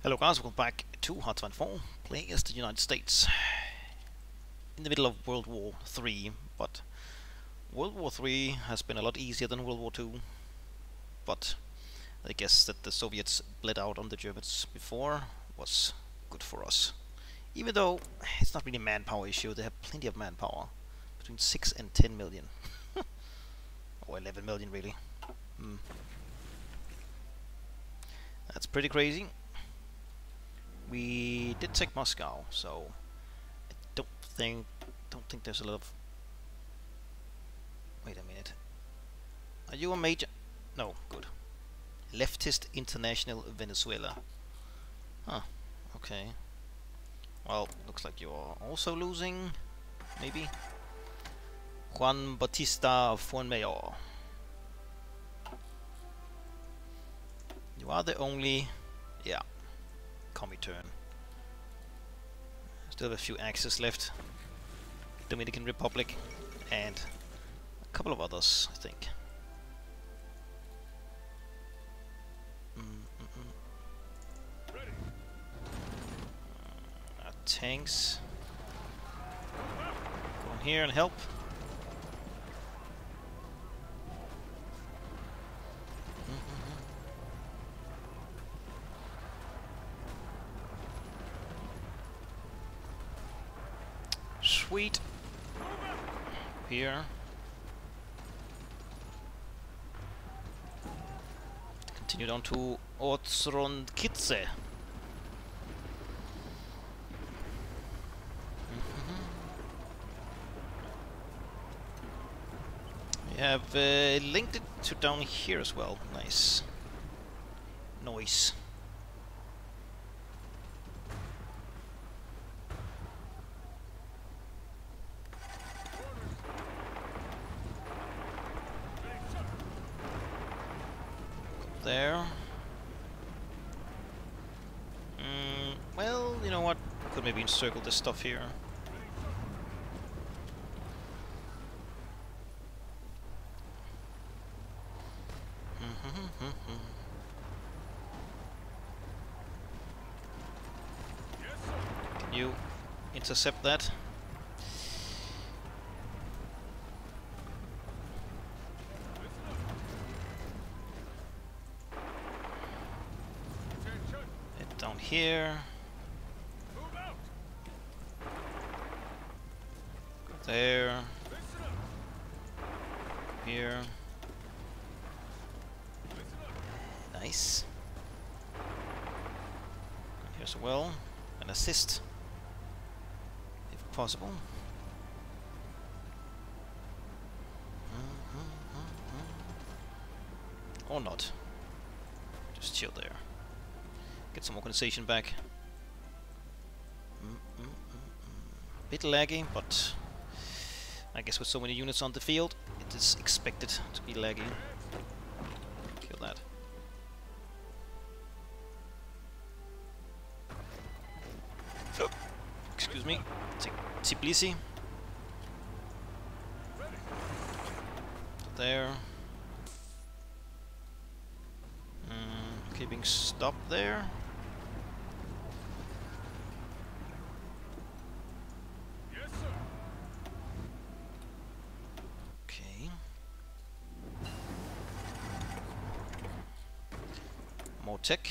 Hello guys, welcome back to Hearts 4, playing as the United States in the middle of World War III, but World War III has been a lot easier than World War II, but I guess that the Soviets bled out on the Germans before was good for us. Even though it's not really a manpower issue, they have plenty of manpower, between 6 and 10 million, or 11 million really. That's pretty crazy. We did take Moscow, so I don't think there's a lot of... Wait a minute. Are you a major? No, good. Leftist International Venezuela. Huh, okay. Well, looks like you're also losing, maybe. Juan Bautista Fuenmayor. You are the only... yeah. Commie turn. Still have a few axes left. Dominican Republic and a couple of others, I think. Tanks. Go in here and help. Sweet. Here. Continue down to Otrondkitze. We have linked it to down here as well. Nice. Noise. There. Well, you know what? Could maybe encircle this stuff here. Can you intercept that? Head down here. Go there. Here. Nice. Here's a well. An assist. If possible. Or not. Just chill there. Get some organization back. Bit laggy, but I guess with so many units on the field, it is expected to be laggy. Kill that. Oh, excuse me. Tbilisi. There. Keeping stopped there. Yes, sir. Okay. More tech.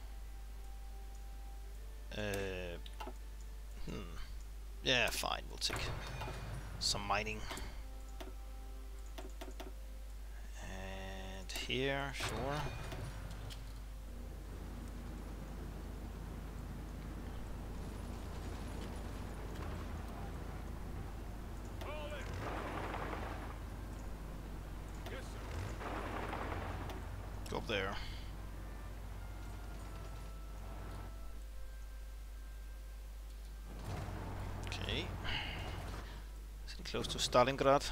Yeah, fine. We'll take some mining. And here, sure. Go up there. Okay. Sitting close to Stalingrad.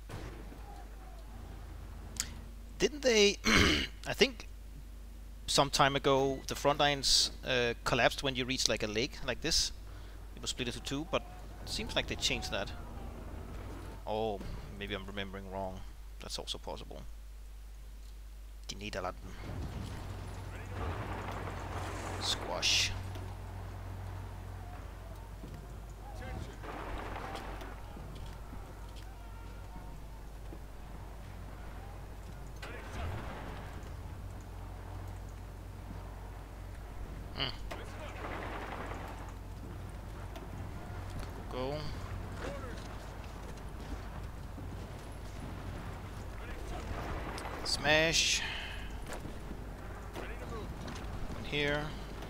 Didn't they... I think some time ago the front lines collapsed when you reached like a lake like this. It was split into two, but it seems like they changed that. Oh, maybe I'm remembering wrong. That's also possible. Die Niederlanden. Squad. rush. Go. Smash. Here.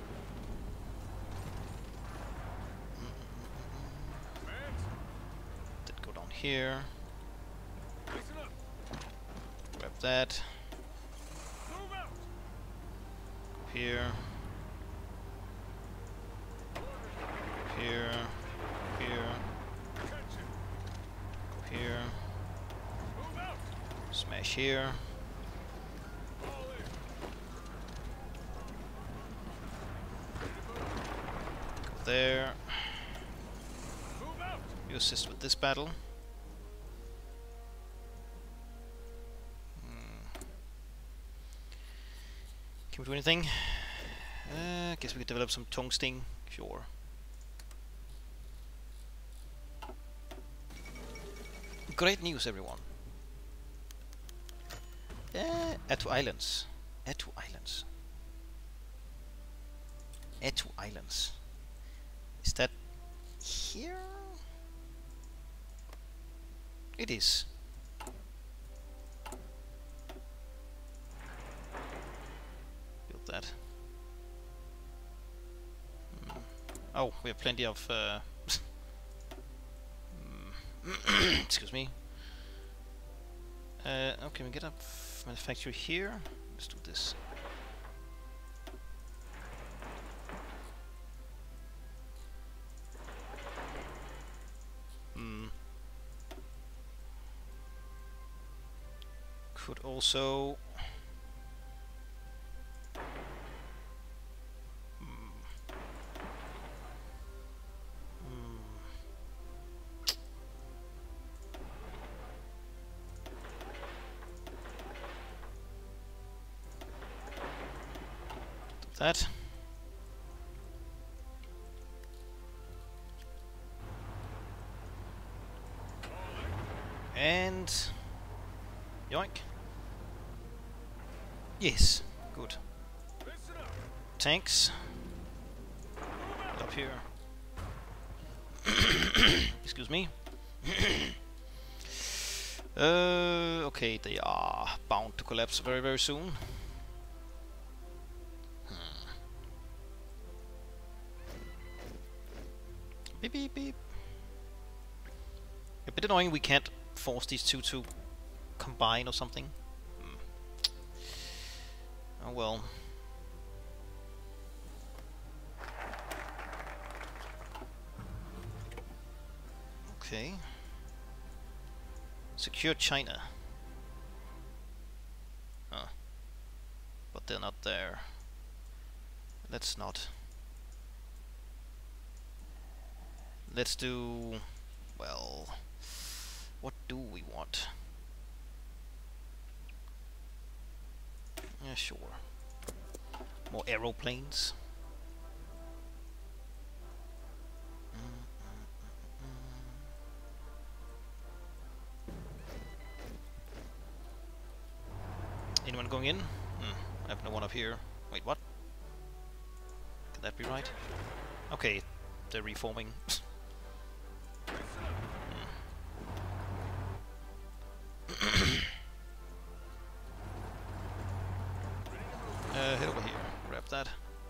That go down here. Grab that. Go here. Here. Here. Go here. Smash here. Go there. You assist with this battle. Can we do anything? Guess we could develop some tungsten. Sure. Great news, everyone. Add to islands. Add to islands. Add to islands. Is that here? It is. Build that. Oh, we have plenty of excuse me. Okay, we get a manufacturer here. Let's do this. Could also that. And yoink. Yes, good. Tanks. Get up here. Excuse me. Okay, they are bound to collapse very, very soon. Beep, beep, beep. A bit annoying we can't force these two to combine or something. Oh well. Okay. Secure China. Huh. But they're not there. Let's not. Let's do... well... what do we want? Yeah, sure. More aeroplanes. Anyone going in? I have no one up here. Wait, what? Can that be right? Okay, they're reforming. Head over here. Grab that.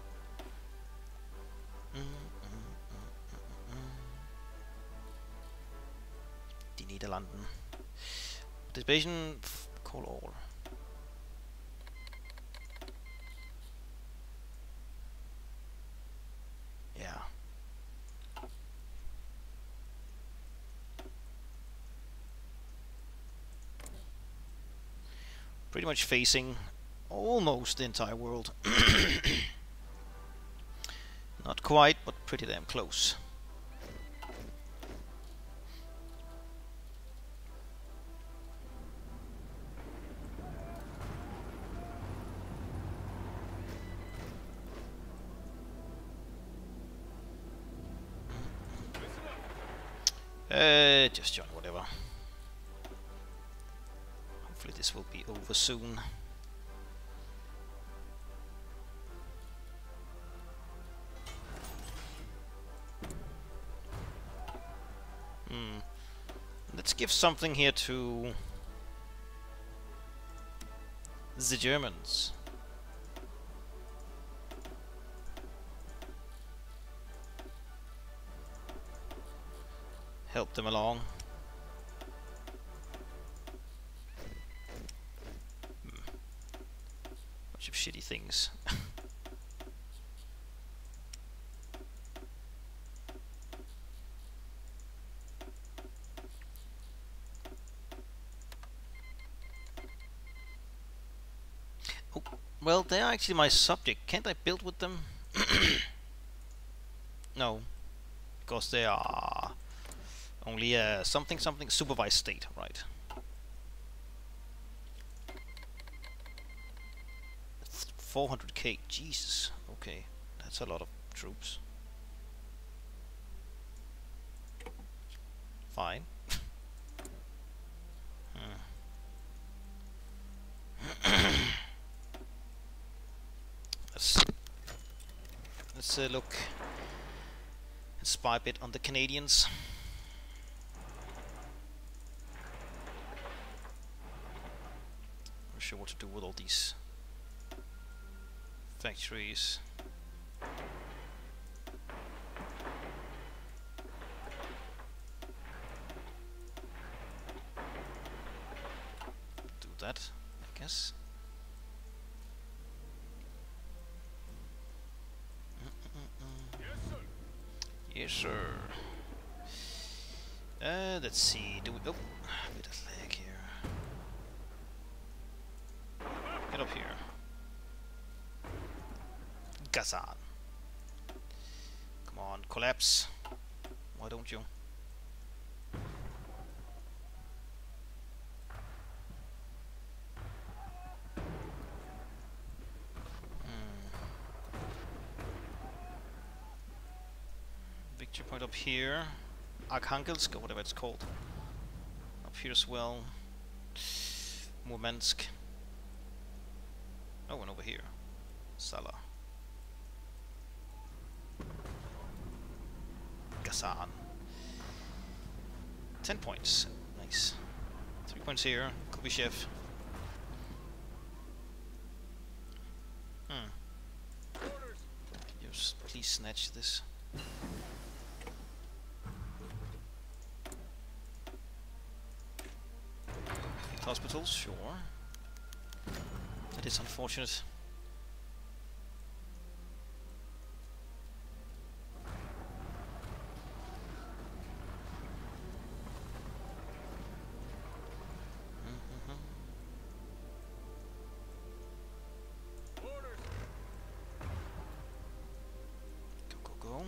De Nederlanden. Participation. Call all. Yeah. Pretty much facing almost the entire world. Not quite, but pretty damn close. Just join whatever. Hopefully this will be over soon. Let's give something here to the Germans. Help them along. Bunch of shitty things. Oh, well, they are actually my subject. Can't I build with them? No, because they are only a something supervised state, right? 400k, Jesus. Okay, that's a lot of troops. Fine. Let's look and spy a bit on the Canadians. Not sure what to do with all these factories. Do that, I guess. Yes, sir. Let's see. Do we? Oh, a bit of lag here. Get up here. Gazan. Come on, collapse. Why don't you? Victory point up here. Arkhangelsk, or whatever it's called. Up here as well. Murmansk. Oh, and over here. Salah. Gazan. 10 points. Nice. 3 points here. Kubyshev. Just please snatch this. Hospitals, sure. That is unfortunate. Go.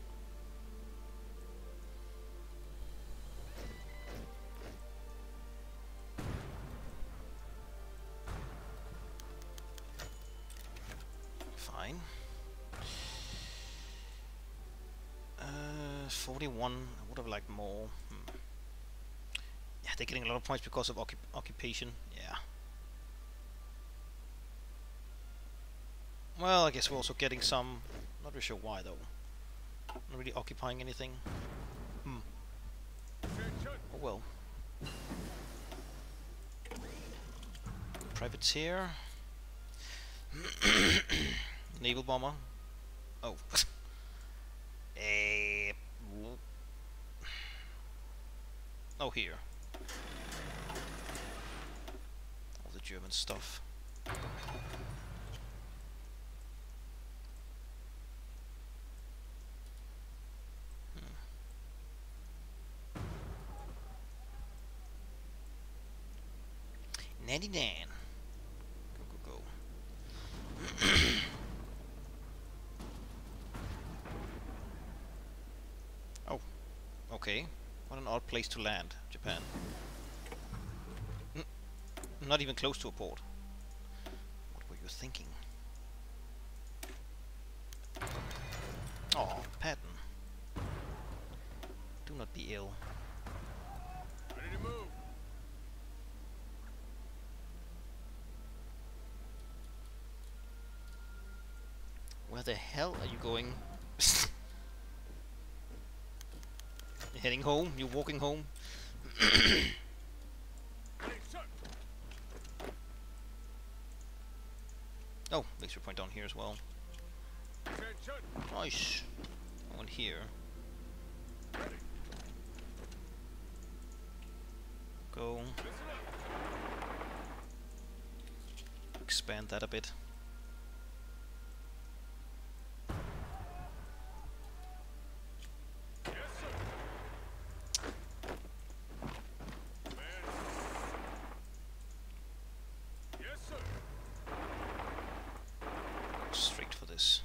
Fine. 41. I would have liked more. Yeah, they're getting a lot of points because of occupation. Yeah. Well, I guess we're also getting some. Not really sure why though. Not really occupying anything. Oh well. Privateer. Naval bomber. Oh. Oh, here. All the German stuff. Nandy Nan. Go. Oh, okay. What an odd place to land, Japan. Not even close to a port. What were you thinking? Oh, Patton. Do not be ill. Where the hell are you going? You're heading home? You're walking home? Oh, victory point down here as well. Nice. One here. Go. Expand that a bit. Straight for this.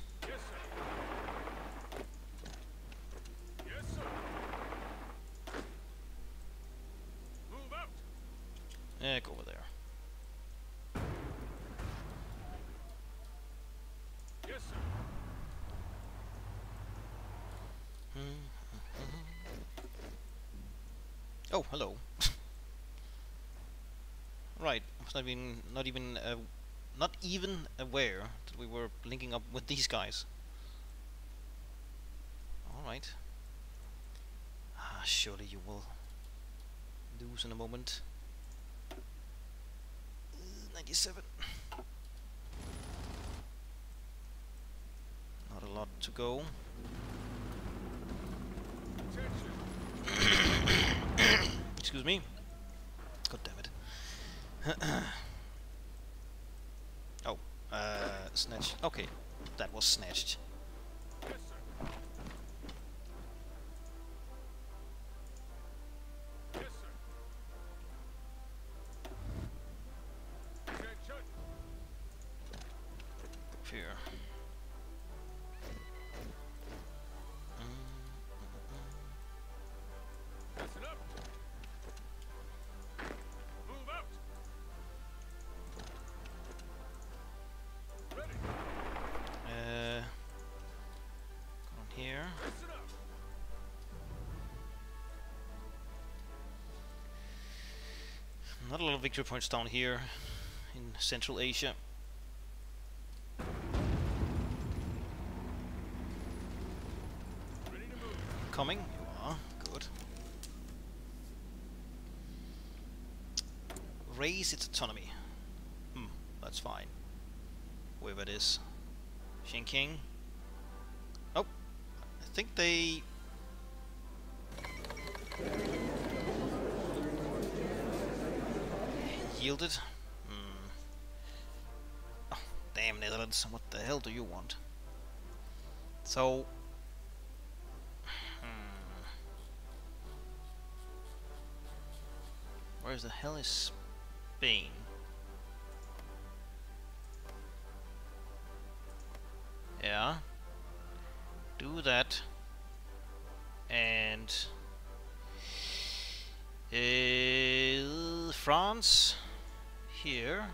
Yeah, go over there. Yes, sir. Oh, hello. Right, I was not even aware that we were linking up with these guys. All right. Surely you will lose in a moment. 97. Not a lot to go. Excuse me. God damn it. Oh, snatch. Okay, that was snatched. Yes, sir. Yes, sir. Attention. Here. Listen up. Move out. Ready. Go on here. Listen up. Not a lot of victory points down here in Central Asia. Ready to move. Coming? You are. Good. Raise its autonomy. That's fine. Whoever it is. Shinking. Oh, I think they... yielded. Oh, damn Netherlands, what the hell do you want? So... where the hell is Spain? Yeah. Do that. And... France here.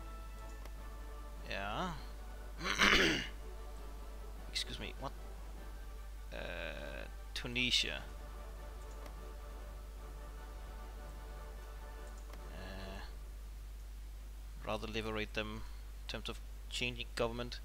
Yeah. Excuse me, what? Tunisia. Rather liberate them in terms of changing government.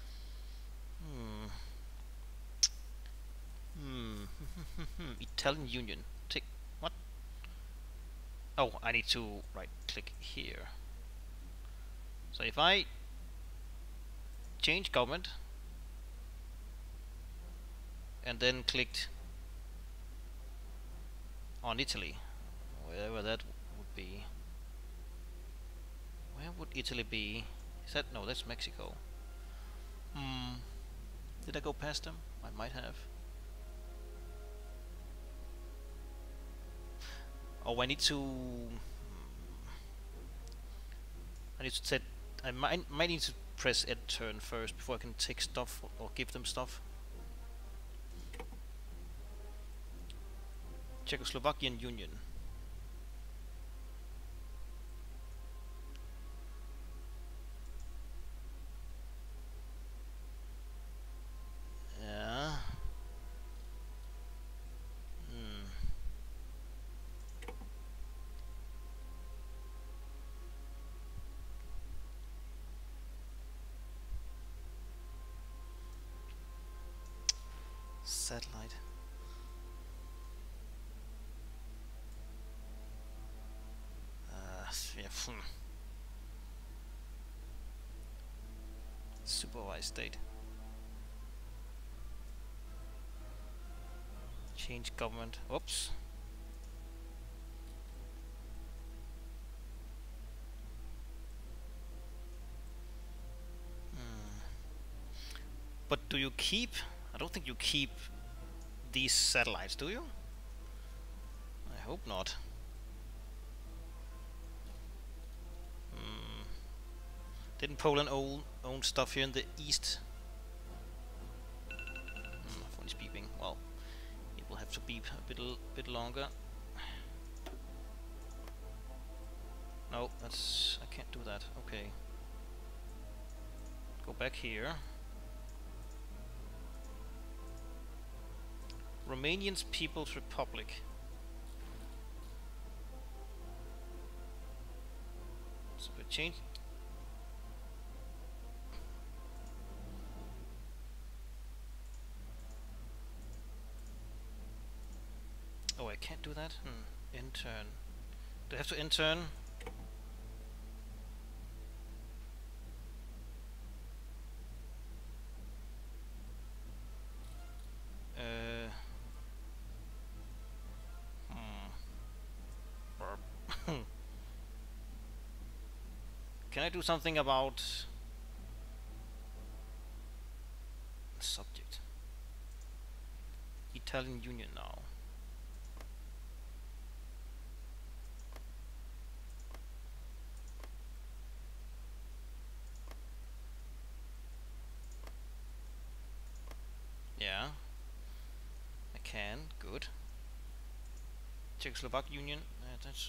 Italian Union. Take what? Oh, I need to right click here. So if I change government and then clicked on Italy, wherever that would be. Where would Italy be? Is that no? That's Mexico. Did I go past them? I might have. Oh, I need to. I need to set. I might need to press Ed turn first before I can take stuff or give them stuff. Czechoslovakian Union. Yeah. Satellite. Yeah, Supervised state. Change government. Oops. But do you keep? I don't think you keep these satellites, do you? I hope not. Didn't Poland own stuff here in the east? Phone is beeping. Well, it will have to beep a bit longer. No, I can't do that. Okay. Go back here. Romanian People's Republic. So we change. Oh, I can't do that? Intern. Do I have to intern? Can I do something about subject? Italian Union now. Yeah, I can. Good. Czechoslovak Union. That's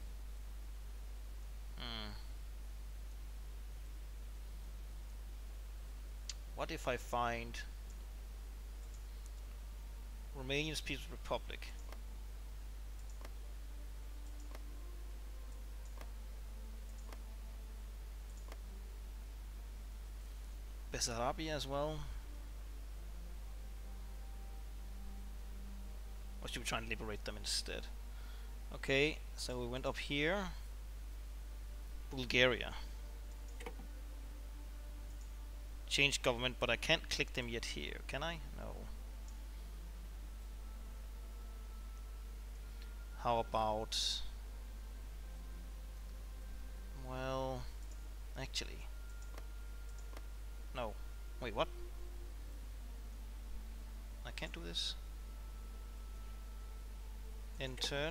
What if I find Romanian People's Republic? Bessarabia as well? Or should we try and liberate them instead? Okay, so we went up here. Bulgaria. Change government, but I can't click them yet here, can I? No. How about... Well... Actually... No. Wait, what? I can't do this? Intern.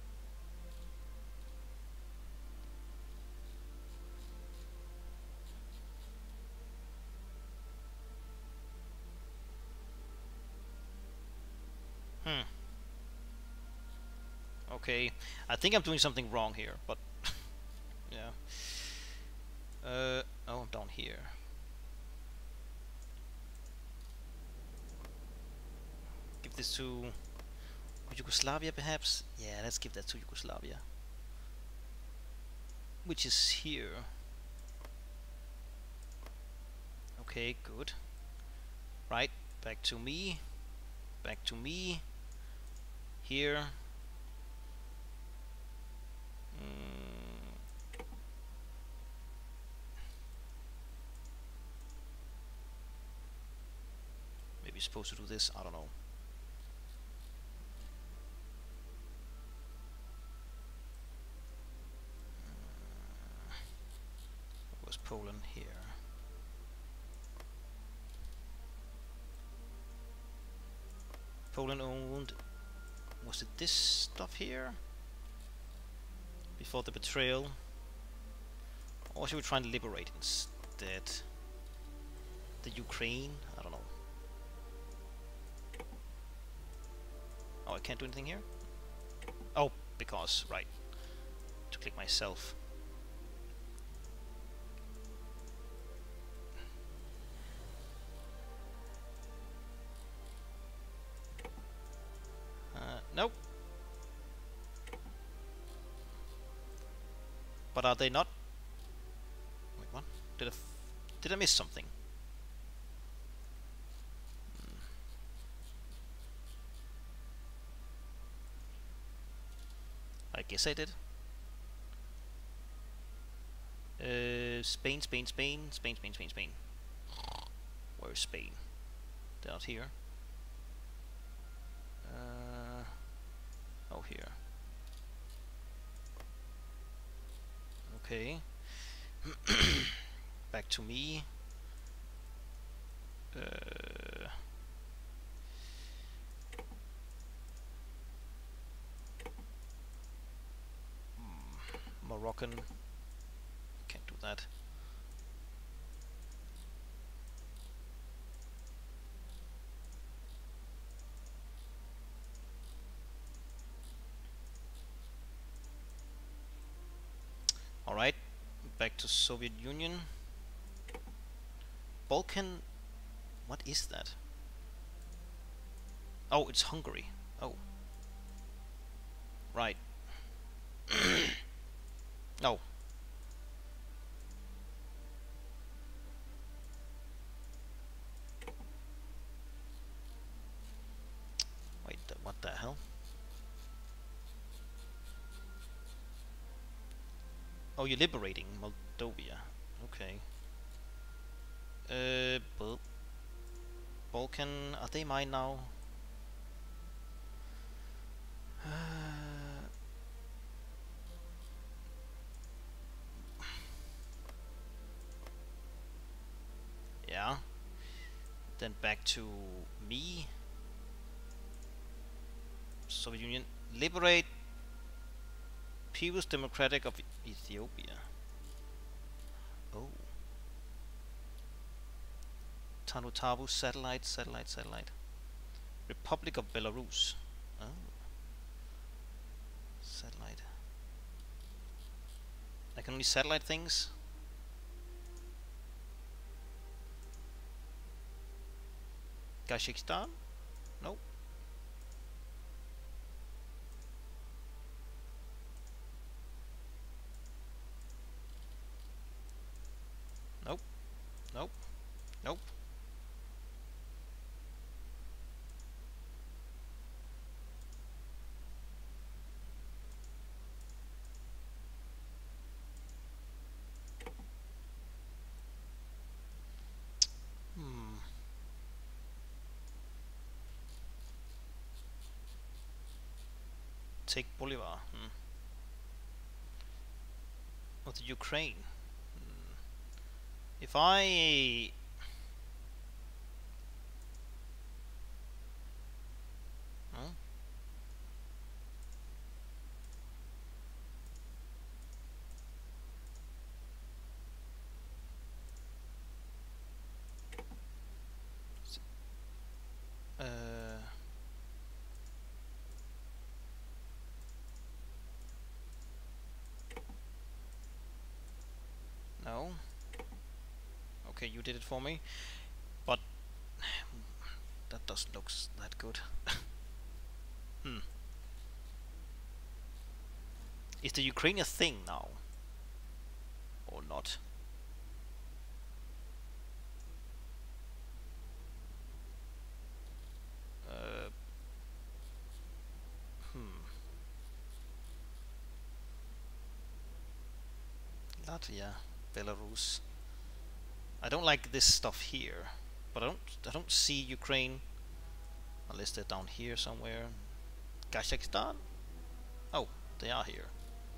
Okay, I think I'm doing something wrong here, but yeah. Oh, down here. Give this to Yugoslavia, perhaps? Yeah, let's give that to Yugoslavia. Which is here. Okay, good. Right, back to me. Back to me. Here. Maybe supposed to do this, I don't know. Was Poland here? Poland owned... Was it this stuff here? Before the betrayal? Or should we try and liberate instead? The Ukraine? I don't know. Oh, I can't do anything here? Oh, because, right. To click myself. Nope. But are they not? Wait, what? Did I miss something? guess I did. Spain, Spain, Spain, Spain, Spain, Spain, Spain. Where's Spain? They're not here. Oh, here. Okay. Back to me. Moroccan. Can't do that. Alright. Back to Soviet Union. Balkan. What is that? Oh, it's Hungary. Oh. Right. Oh. Wait, what the hell? Oh, you're liberating Moldova. Okay. Balkan, are they mine now? Yeah. Then back to me. Soviet Union. Liberate People's Democratic of Ethiopia. Oh. Tanutabu satellite, satellite, satellite. Republic of Belarus. Oh. Satellite. I can only satellite things. Kazakhstan? Nope. Nope. Nope. Nope. Take Bolivar. Or the Ukraine. If I... Huh? No. Okay, you did it for me. But that doesn't look that good. Is the Ukraine a thing now? Or not? Latvia, Belarus. I don't like this stuff here, but I don't see Ukraine unless they're down here somewhere. Kazakhstan? Oh, they are here.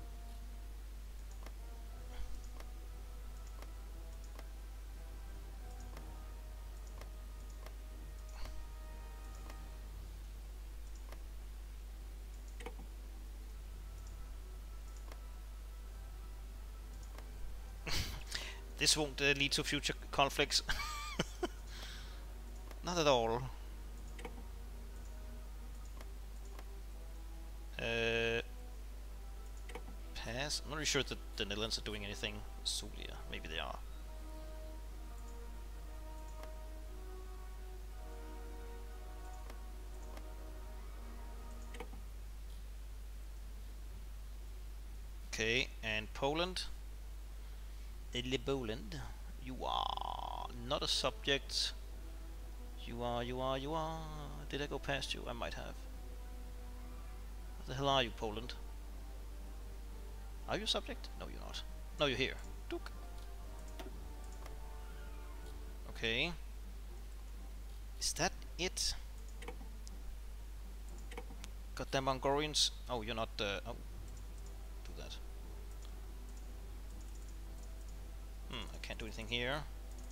This won't lead to future conflicts. Not at all. Pass. I'm not really sure that the Netherlands are doing anything. Zulia, maybe they are. Okay, and Poland. Poland, you are not a subject. You are. Did I go past you? I might have. What the hell are you, Poland? Are you a subject? No, you're not. No, you're here. Duke. Okay. Is that it? Goddamn Mongolians. Oh, you're not. Oh, do that. I can't do anything here.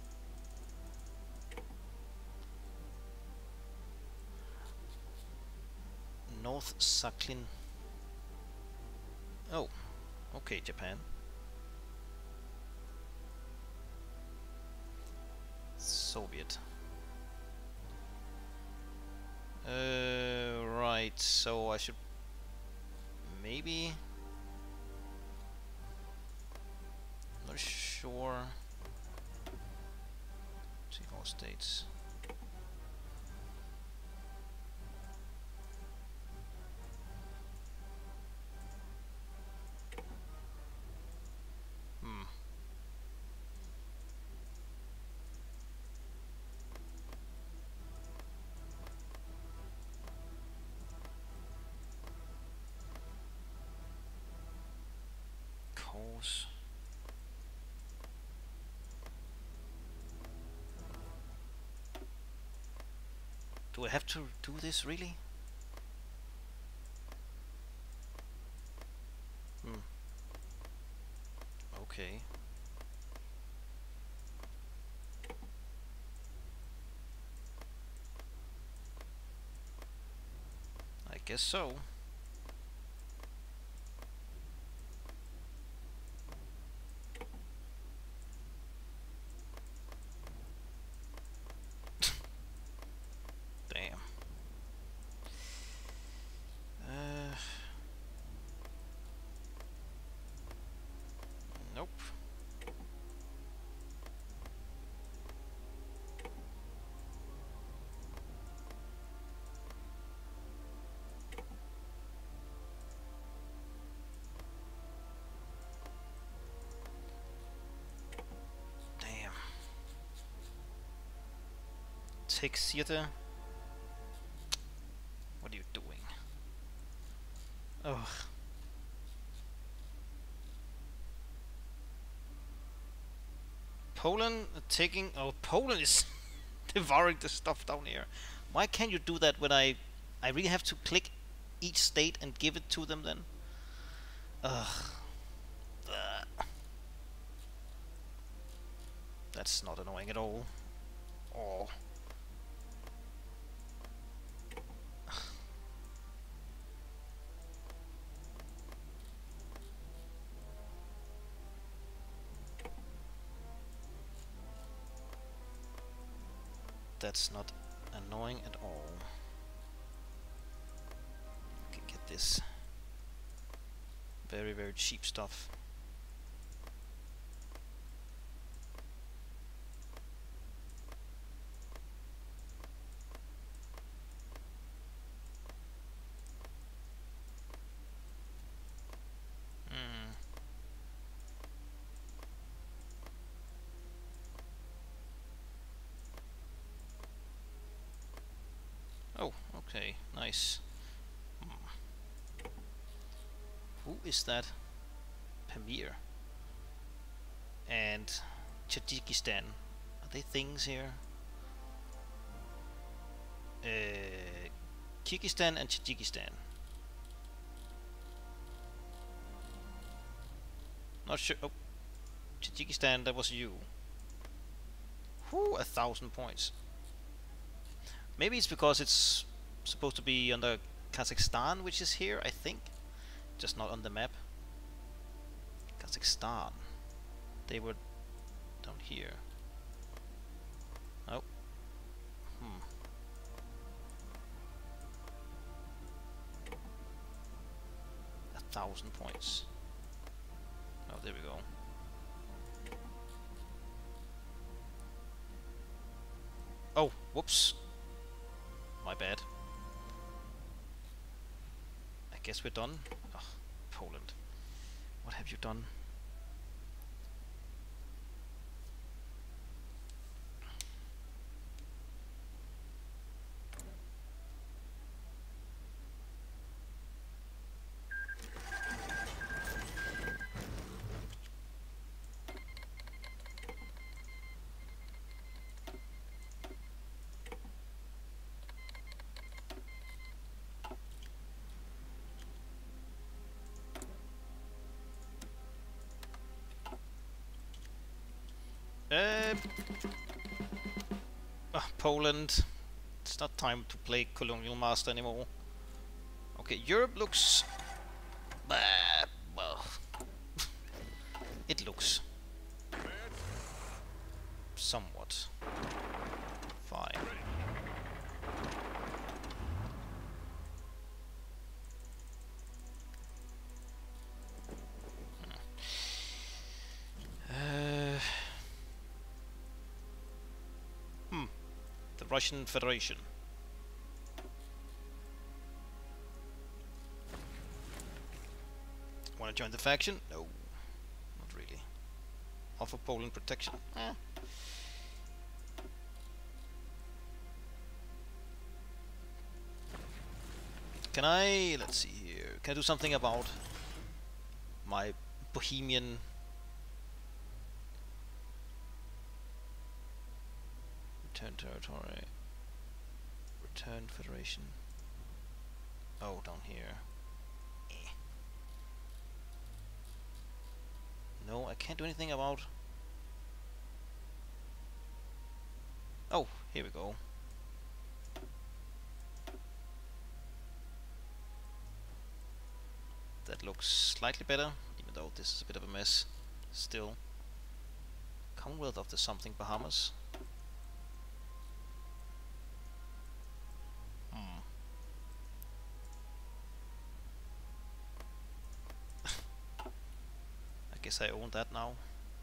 North Sakhalin. Oh, okay, Japan. Soviet. Right, so I should maybe... Not sure. See all states. Cause. Do I have to do this really? Okay. I guess so. Damn. Nope. Damn. Take theater. What are you doing? Ugh. Poland taking... Oh, Poland is devouring the stuff down here. Why can't you do that when I really have to click each state and give it to them then? Ugh. That's not annoying at all. Oh. That's not annoying at all. Okay, get this. Very, very cheap stuff. Oh, okay, nice. Who is that? Pamir. And Tajikistan. Are they things here? Kyrgyzstan and Tajikistan. Not sure. Oh, Tajikistan, that was you. Whew, 1,000 points. Maybe it's because it's supposed to be under Kazakhstan, which is here, I think. Just not on the map. Kazakhstan. They were down here. Oh. 1,000 points. Oh, there we go. Oh, whoops. My bad. I guess we're done. Oh, Poland. What have you done? Poland. It's not time to play colonial master anymore. Okay, Europe looks... well... it looks... somewhat... fine. The Russian Federation. Want to join the faction? No, not really. Offer Poland protection. Can I... let's see here. Can I do something about my Bohemian... return territory. Return Federation. Oh, down here. No, I can't do anything about... oh, here we go. That looks slightly better, even though this is a bit of a mess. Still. Commonwealth of the something Bahamas. I guess I own that now.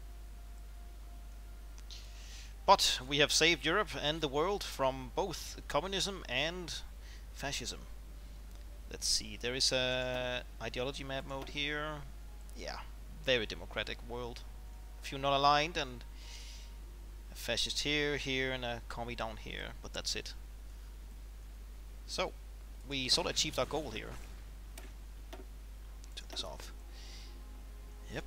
But we have saved Europe and the world from both communism and fascism. Let's see, there is a ideology map mode here. Yeah, very democratic world. A few non-aligned and a fascist here, here, and a commie down here, but that's it. So, we sort of achieved our goal here. Turn this off. Yep.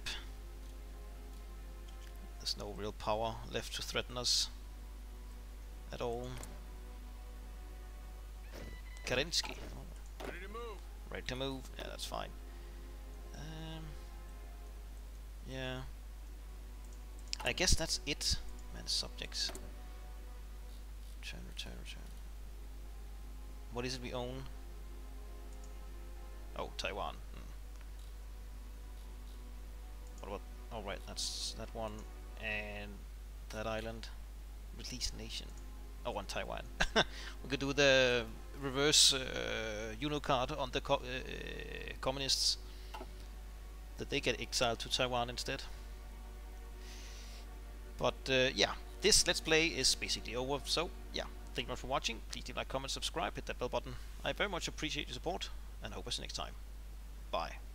There's no real power left to threaten us at all. Kerensky. Oh. Ready to move. Ready to move? Yeah, that's fine. Yeah. I guess that's it. Manage subjects. Return, return, return. What is it we own? Oh, Taiwan. What about... oh right, that's that one. And that island. Release nation. Oh, on Taiwan. We could do the reverse Unicard on the communists. That they get exiled to Taiwan instead. But yeah, this Let's Play is basically over. So yeah, thank you very much for watching. Please leave a like, comment, subscribe, hit that bell button. I very much appreciate your support, and hope to see you next time. Bye.